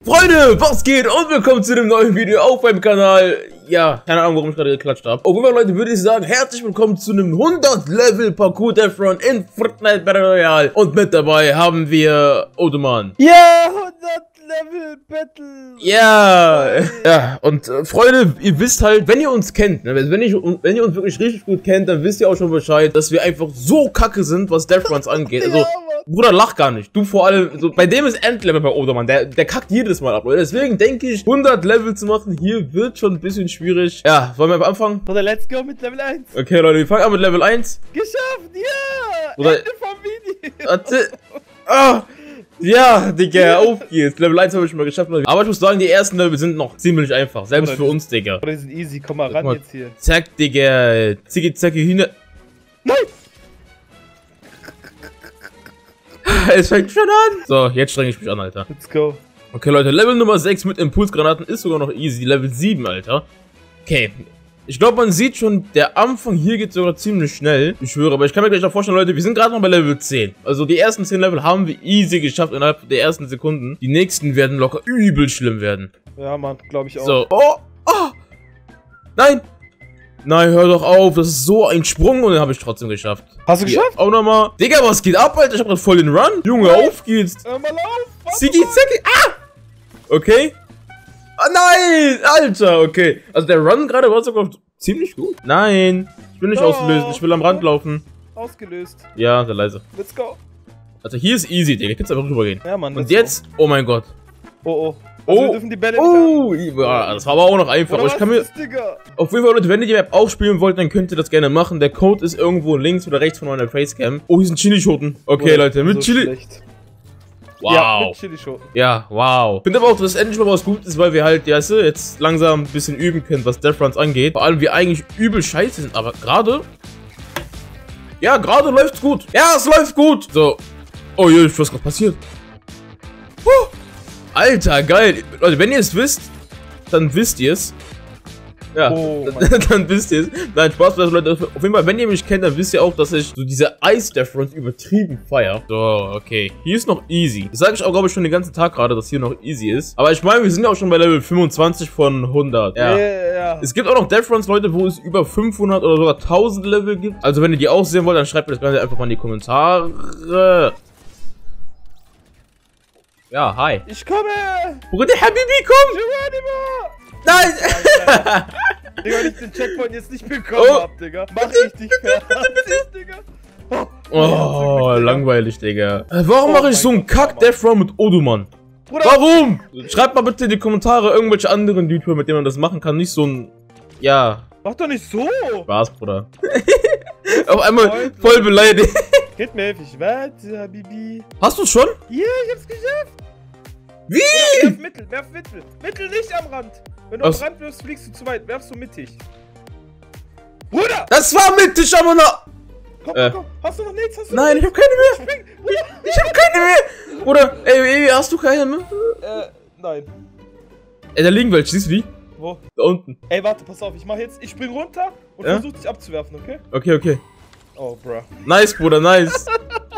Freunde, was geht und willkommen zu dem neuen Video auf meinem Kanal. Ja, keine Ahnung, warum ich gerade geklatscht habe. Auf jeden Fall, Leute, würde ich sagen, herzlich willkommen zu einem 100-Level Parkour Death Run in Fortnite Battle Royale. Und mit dabei haben wir Odoman. Ja, 100-Level Battle. Ja, und Freunde, ihr wisst halt, wenn ihr uns kennt, ne, wenn ihr uns wirklich richtig gut kennt, dann wisst ihr auch schon Bescheid, dass wir einfach so kacke sind, was Death Runs angeht. Also, Ja, Bruder, lach gar nicht. Du vor allem, so, bei dem ist Endlevel bei Odoman. Der kackt jedes Mal ab, Leute. Deswegen denke ich, 100 Level zu machen hier wird schon ein bisschen schwierig. Ja, wollen wir einfach anfangen? Oder let's go mit Level 1. Okay, Leute, wir fangen an mit Level 1. Geschafft, ja! Oder- Ende vom Video. Warte. Ah, ja, Digga, auf geht's. Level 1 habe ich schon mal geschafft, Leute. Aber ich muss sagen, die ersten Level sind noch ziemlich einfach. Selbst Oder für uns, Digga. Oder die sind easy, komm mal ran mal. jetzt hier. Zack, Digga. Zicki, zacki, Hühner. Nein! Es fängt schon an. So, jetzt strenge ich mich an, Alter. Let's go. Okay, Leute, Level Nummer 6 mit Impulsgranaten ist sogar noch easy. Level 7, Alter. Okay. Ich glaube, man sieht schon, der Anfang hier geht sogar ziemlich schnell. Ich schwöre, aber ich kann mir gleich noch vorstellen, Leute, wir sind gerade noch bei Level 10. Also die ersten 10 Level haben wir easy geschafft innerhalb der ersten Sekunden. Die nächsten werden locker übel schlimm werden. Ja, Mann, glaube ich auch. So. Oh, oh. Nein. Nein, hör doch auf. Das ist so ein Sprung und den habe ich trotzdem geschafft. Hast du geschafft? Ja, auch nochmal. Digga, was geht ab, Alter? Ich hab grad voll den Run. Junge, auf geht's. Hör mal auf! Zicki, zacki. Ah! Okay. Ah, nein! Alter, okay. Also der Run gerade war sogar ziemlich gut. Nein. Ich will nicht Doch. auslösen. Ich will am Rand laufen. Ausgelöst. Ja, sehr leise. Let's go. Also hier ist easy, Digga. Kannst einfach rübergehen. Ja, Mann. Und let's jetzt, oh mein Gott. go. Oh. Also wir dürfen die Bälle nicht haben. Ja, das war aber auch noch einfach. Oder Aber ich was kann mir... ist das, Digga? Auf jeden Fall, Leute, wenn ihr die Map auch spielen wollt, dann könnt ihr das gerne machen. Der Code ist irgendwo links oder rechts von meiner Facecam. Oh, hier sind Chilischoten. Okay, Oder Leute, mit so Chili... schlecht. Wow. Ja, mit Chilischoten. Ja, wow. Ich finde aber auch, dass endlich mal was gut ist, weil wir halt, ja, jetzt langsam ein bisschen üben können, was Death Runs angeht. Vor allem wir eigentlich übel scheiße sind, aber gerade... Ja, gerade läuft's gut. Ja, es läuft gut. So. Oh je, was gerade passiert? Alter, geil. Leute, wenn ihr es wisst, dann wisst ihr es. Ja, Oh, mein dann wisst ihr es. Nein, Spaß beiseite, Leute. Auf jeden Fall, wenn ihr mich kennt, dann wisst ihr auch, dass ich so diese Ice-Death Runs übertrieben feier. So, okay. Hier ist noch easy. Das sage ich auch, glaube ich, schon den ganzen Tag gerade, dass hier noch easy ist. Aber ich meine, wir sind ja auch schon bei Level 25 von 100. Ja. Ja. Es gibt auch noch Death Runs, Leute, wo es über 500 oder sogar 1000 Level gibt. Also, wenn ihr die auch sehen wollt, dann schreibt mir das Ganze einfach mal in die Kommentare. Ja, hi. Ich komme! Bruder, Habibi, komm! Geronimo! Nein! Digga, wenn ich den Checkpoint jetzt nicht bekommen Oh. hab, Digga, mach ich dich fertig, Digga. Oh, langweilig, Digga. Warum Oh mache ich so mein einen Gott, Kack-Death Run mit Odoman? Bruder, Warum? Schreibt mal bitte in die Kommentare irgendwelche anderen YouTuber, mit denen man das machen kann. Nicht so ein... Ja, mach doch nicht so! Spaß, Bruder. Auf einmal voll beleidigt. Geht mir helfig. Warte, Habibi. Hast du's schon? Ja, ich hab's geschafft! Wie? Werf Mittel, werf Mittel. Mittel nicht am Rand. Wenn du Was? am Rand wirfst, fliegst du zu weit. Werfst du mittig. Bruder! Das war mittig, aber noch... Komm. Hast du noch nichts? Hast du Nein, ich noch hab keine mehr. nichts? Spring! Bruder! Ich hab keine mehr. Bruder, ey, hast du keine mehr? Nein. Ey, da liegen welche. Siehst du die? Wo? Da unten. Ey, warte, pass auf. Ich spring runter und Ja? versuch dich abzuwerfen, okay? Okay. Oh, bruh. Nice, Bruder, nice.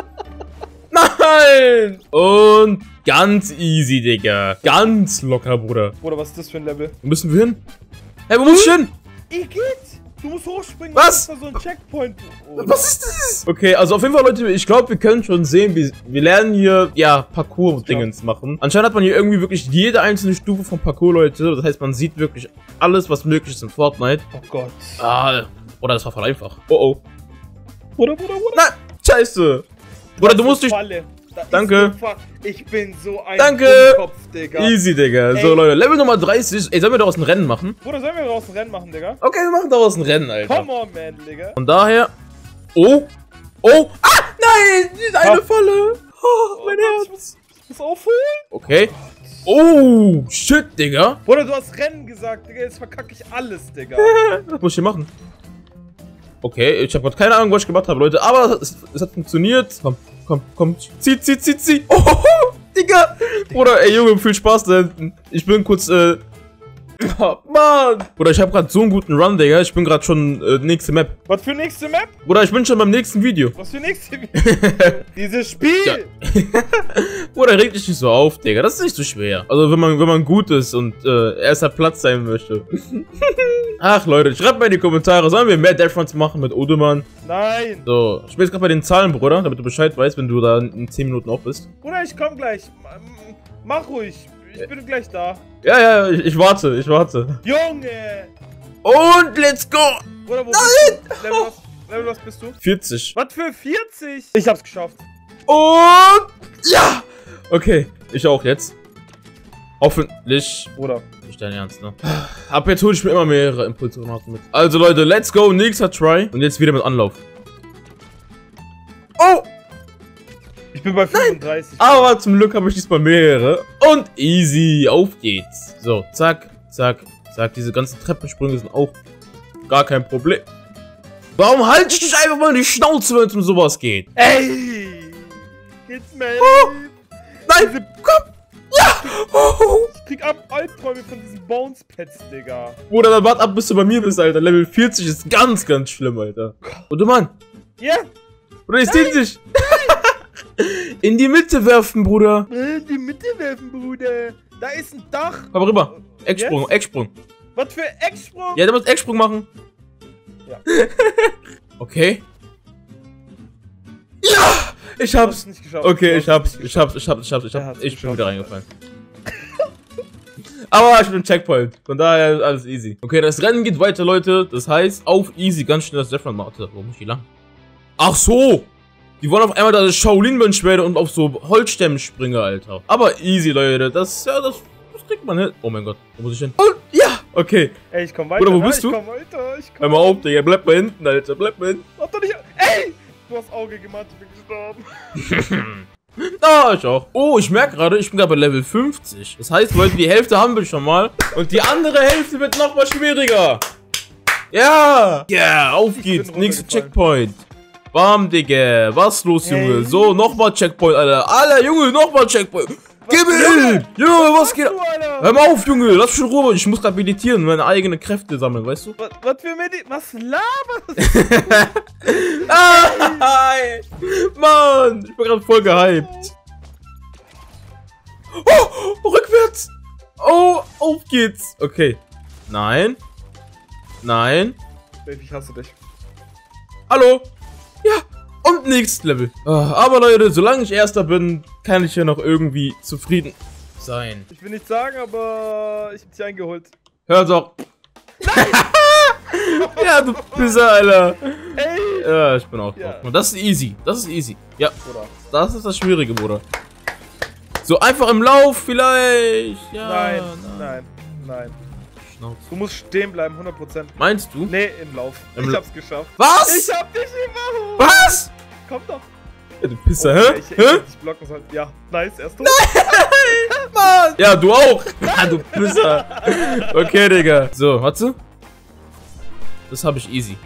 Nein! Und ganz easy, Digga. Ganz locker, Bruder. Bruder, was ist das für ein Level? Wo müssen wir hin? Hey, wo muss ich hin? Geht! Du musst hochspringen. Was? Das ist da so ein Checkpoint. Oh. Was ist das? Okay, also auf jeden Fall, Leute, ich glaube, wir können schon sehen, wir lernen hier, ja, Parcours-Dingens machen. Anscheinend hat man hier irgendwie wirklich jede einzelne Stufe von Parcours, Leute. Das heißt, man sieht wirklich alles, was möglich ist in Fortnite. Oh Gott. Ah, oder das war voll einfach. Oh. Bruder. Nein, scheiße. Bruder, du musst dich... Falle. Da ist Danke. eine Falle. Ich bin so ein Danke. Dummkopf, Digga. Easy, Digga. So, Ey. Leute, Level Nummer 30. Ey, sollen wir daraus ein Rennen machen? Bruder, sollen wir draußen Rennen machen, Digga? Okay, wir machen daraus ein Rennen, Alter. Come on, man, Digga. Von daher... Oh! Ah! Nein! Die ist eine Falle! Oh, mein Herz! Ich muss aufholen. Okay. Oh, shit, Digga. Bruder, du hast Rennen gesagt, Digga. Jetzt verkacke ich alles, Digga. Was muss ich hier machen? Okay, ich habe gerade keine Ahnung, was ich gemacht habe, Leute. Aber es hat funktioniert. Komm. Zieh. Oh, Digga. Bruder, ey, Junge, viel Spaß da hinten. Ich bin kurz, Oh, Mann! Bruder, ich hab grad so einen guten Run, Digga. Ich bin grad schon nächste Map. Was für nächste Map? Bruder, ich bin schon beim nächsten Video. Was für nächste Video? Dieses Spiel! Ja. Bruder, reg dich nicht so auf, Digga. Das ist nicht so schwer. Also, wenn man gut ist und erster Platz sein möchte. Ach, Leute, schreibt mal in die Kommentare, sollen wir mehr Deathruns machen mit Odemann? Nein! So, ich bin jetzt gerade bei den Zahlen, Bruder, damit du Bescheid weißt, wenn du da in 10 Minuten auf bist. Bruder, ich komm gleich. Mach ruhig. Ich bin gleich da. Ja, ich warte. Junge! Und let's go! Bruder, wo bist du? Level was bist du? 40. Was für 40? Ich hab's geschafft. Und ja! Okay, ich auch jetzt. Hoffentlich. Bruder. Nicht dein Ernst, ne? Ab jetzt hole ich mir immer mehrere Impulsgranaten mit. Also Leute, let's go, nächster Try. Und jetzt wieder mit Anlauf. Oh! Ich bin bei 35. Aber zum Glück habe ich diesmal mehrere. Und easy, auf geht's. So, zack, zack, zack. Diese ganzen Treppensprünge sind auch gar kein Problem. Warum halte ich dich einfach mal in die Schnauze, wenn es um sowas geht? Ey! Geht's mir? Oh! Nein! Komm! Ja! Oh. Ich krieg Albträume von diesen Bones-Pads, Digga. Bruder, dann wart ab, bis du bei mir bist, Alter. Level 40 ist ganz, ganz schlimm, Alter. Und du Mann! Ja! Yeah. Bruder, ich zieh dich! In die Mitte werfen, Bruder! In die Mitte werfen, Bruder! Da ist ein Dach! Komm rüber! Ecksprung, yes. Ecksprung! Was für Ecksprung? Ja, du musst Ecksprung machen! Ja. Okay. Ja! Ich hab's! Nicht geschafft. Okay, ich hab's. Ich bin wieder reingefallen. Aber ich bin im Checkpoint. Von daher ist alles easy. Okay, das Rennen geht weiter, Leute. Das heißt, auf easy, ganz schnell das Death Run macht. Warum nicht die lang? Ach so! Die wollen auf einmal das Shaolin-Mönch werden und auf so Holzstämmen springen, Alter. Aber easy, Leute. Das kriegt man hin. Oh mein Gott, wo muss ich hin? Und, ja! Okay. Ey, ich komm weiter. Bruder, wo bist du? Ich komm weiter. Hör mal auf, Digga. Bleib mal hinten, Alter. Bleib mal hinten. Mach doch nicht. Ey! Du hast Auge gemacht, ich bin gestorben. Ah, ich auch. Oh, ich merke gerade, ich bin gerade bei Level 50. Das heißt, Leute, die Hälfte haben wir schon mal. Und die andere Hälfte wird noch mal schwieriger. Ja! Ja, auf geht's. Nächster Checkpoint. Bam, Digga. Was los, Junge? So, nochmal Checkpoint, Alter. Alter, Junge, nochmal Checkpoint. Gib mir! Junge, was geht? Hör mal auf, Junge. Lass schon Ruhe. Ich muss gerade meditieren und meine eigenen Kräfte sammeln, weißt du? Was für Was laberst du? Mann, ich bin gerade voll gehypt. Oh, rückwärts. Oh, auf geht's. Okay. Nein. Nein. Ich hasse dich. Hallo. Ja. Und nächstes Level. Aber Leute, solange ich Erster bin, kann ich ja noch irgendwie zufrieden sein. Ich will nicht sagen, aber ich hab dich eingeholt. Hör doch. Nein! Ja, du Pisser, Alter. Ey. Ja, ich bin auch drauf. Ja. Und das ist easy. Das ist easy. Ja. Bruder. Das ist das Schwierige, Bruder. So einfach im Lauf vielleicht. Ja, Nein. Schnauze. Du musst stehen bleiben, 100%. Meinst du? Nee, im Lauf. Ich hab's geschafft. Was? Ich hab dich überholt. Was? Komm doch. Ja, du Pisser, hä? Ich hä? dich blocken sollen. Ja, nice, erst tot. Mann. Ja, du auch. Ja, du Pisser. Okay, Digga. So, warte. Das habe ich easy.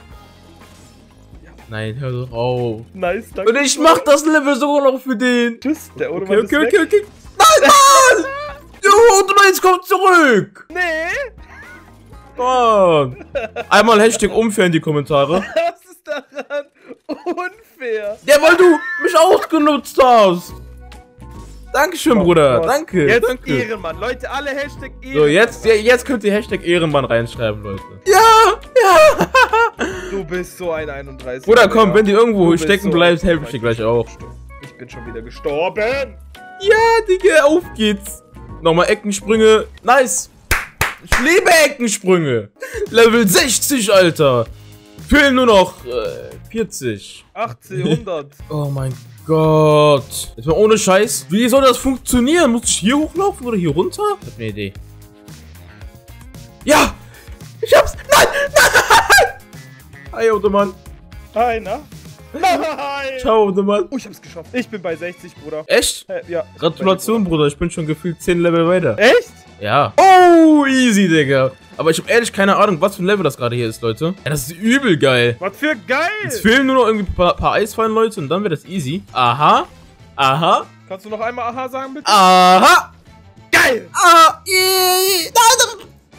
Nein, hör doch auf. Nice, danke. Und ich mach das Level sogar noch für den. Tschüss, der Okay. Nein, Mann! Jo, du jetzt komm zurück! Nee! Mann! Einmal Hashtag unfair in die Kommentare. Was ist daran unfair? Ja, weil du mich ausgenutzt hast! Dankeschön, Bruder. Danke. Jetzt danke. Ehrenmann. Leute, alle Hashtag So, Ehrenmann. jetzt könnt ihr Hashtag Ehrenmann reinschreiben, Leute. Ja! Du bist so ein 31. Bruder, komm, wenn du irgendwo stecken bleibst, helfe ich dir gleich auch. Ich bin schon wieder gestorben. Ja, Digga, auf geht's. Nochmal Eckensprünge. Nice. Ich liebe Eckensprünge. Level 60, Alter. Fehlen nur noch 40. 1800. Oh mein Gott. Jetzt mal ohne Scheiß. Wie soll das funktionieren? Muss ich hier hochlaufen oder hier runter? Ich hab eine Idee. Ja. Ich hab's. Nein. Hi, Automann. Hi, na? Nein! Ciao, Automann. Oh, ich hab's geschafft. Ich bin bei 60, Bruder. Echt? Ja. Gratulation, Bruder. Ich bin schon gefühlt 10 Level weiter. Echt? Ja. Oh, easy, Digga. Aber ich hab ehrlich keine Ahnung, was für ein Level das gerade hier ist, Leute. Ja, das ist übel geil. Was für geil. Jetzt fehlen nur noch irgendwie ein paar Eisfallen, Leute, und dann wird das easy. Aha. Aha. Kannst du noch einmal Aha sagen, bitte? Aha. Geil.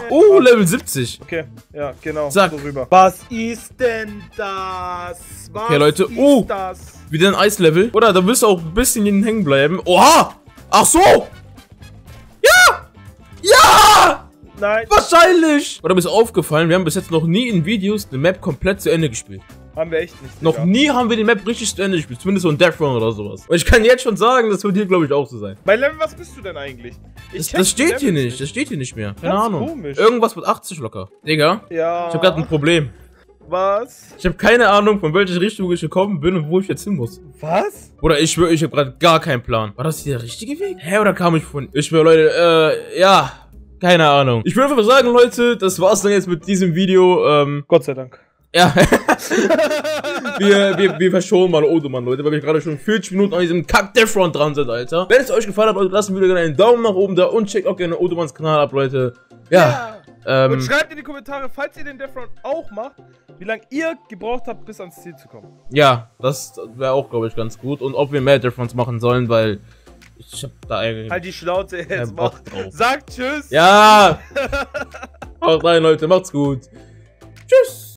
Oh, Level 70. Okay, ja, genau. Zack. So rüber. Was ist denn das? Was Okay, Leute. ist das? Wieder ein Eislevel. Oder da willst du auch ein bisschen hier hängen bleiben. Oha! Ach so! Ja! Ja! Nein. Wahrscheinlich! Oder mir ist aufgefallen, wir haben bis jetzt noch nie in Videos eine Map komplett zu Ende gespielt. Haben wir echt nicht. Noch Digga. nie haben wir die Map richtig zu Ende gespielt. Zumindest so ein Death Run oder sowas. Und ich kann jetzt schon sagen, das wird hier, glaube ich, auch so sein. Bei Level, was bist du denn eigentlich? Das steht hier nicht. Das steht hier nicht mehr. Keine Ganz Ahnung. komisch. Irgendwas mit 80 locker. Digga, Ja. ich habe gerade ein Problem. Was? Ich habe keine Ahnung, von welcher Richtung ich gekommen bin und wo ich jetzt hin muss. Was? Oder ich schwöre, ich habe gerade gar keinen Plan. War das hier der richtige Weg? Hä, oder kam ich von... Ich schwöre, Leute, ja... Keine Ahnung. Ich würde einfach sagen, Leute, das war's dann jetzt mit diesem Video. Gott sei Dank. Ja. wir verschonen mal Odoman, Leute, weil wir gerade schon 40 Minuten an diesem Kack-Death Run dran sind, Alter. Wenn es euch gefallen hat, Leute, lasst mir wieder gerne einen Daumen nach oben da und checkt auch gerne Odomans Kanal ab, Leute. Ja. Und schreibt in die Kommentare, falls ihr den Death Run auch macht, wie lange ihr gebraucht habt, bis ans Ziel zu kommen. Ja, das wäre auch, glaube ich, ganz gut. Und ob wir mehr Death Runs machen sollen, weil ich hab da eigentlich... Halt die Schnauze jetzt, Bock drauf. Sagt tschüss. Ja! Haut rein, Leute, macht's gut.